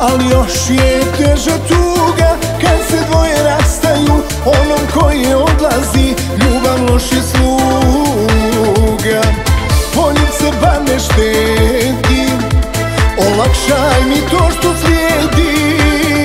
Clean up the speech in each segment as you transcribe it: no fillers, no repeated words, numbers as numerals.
ali još je teža tuga kad se dvoje rastaju. Onom koji odlazi ljubav loš je sluga. Poljubce bar ne štedi, olakšaj mi to što slijedi.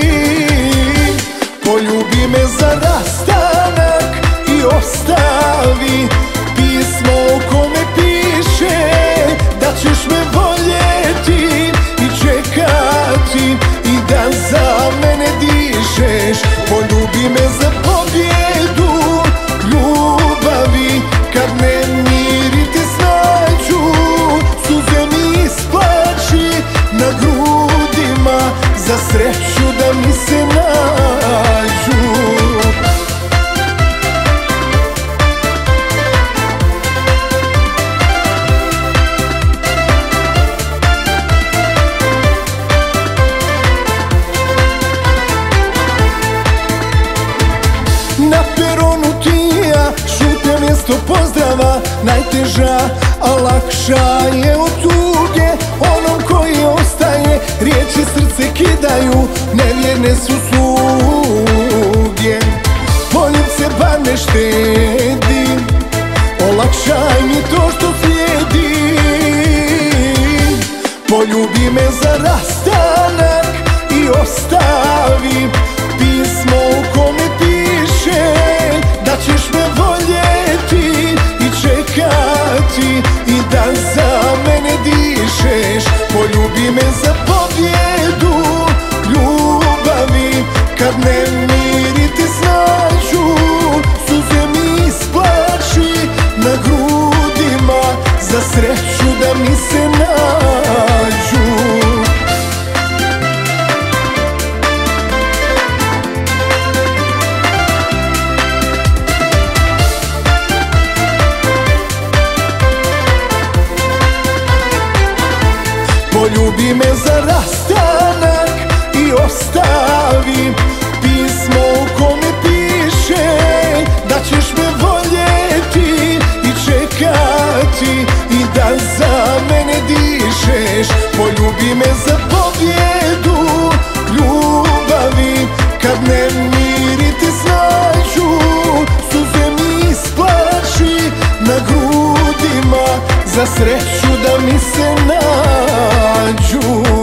Poljubi me za rastanak i ostavi pismo u kome piše da ćeš me voljeti i čekati i da za mene dišeš. Poljubi me za pobjedu ljubavi kad nemiri te snađu. Suze mi isplači na grudima za sreću da mi se nađu. Na peronu ti i ja šutnja mjesto pozdrava, najteža, a lakša je od tuge. Onom koji ostaje riječi srce kidaju, nevjerne su sluge. Poljubce bar ne štedi, olakšaj mi to što slijedi. Poljubi me za rastanak i ostavi pismo u kome piše da ćeš me voljeti i čekati i da za mene dišeš. Poljubi me za pobjedu ljubavi kad nemiri te snađu. Suze mi isplači na grudima za sreću da mi se nađu. Poljubi me za rastanak i ostavi pismo u kome piše da ćeš me voljeti i čekati i da za mene dišeš. Poljubi me za pobjedu ljubavi kad nemiri te snađu. Suze mi isplači na grudima za sreću da mi se nađu.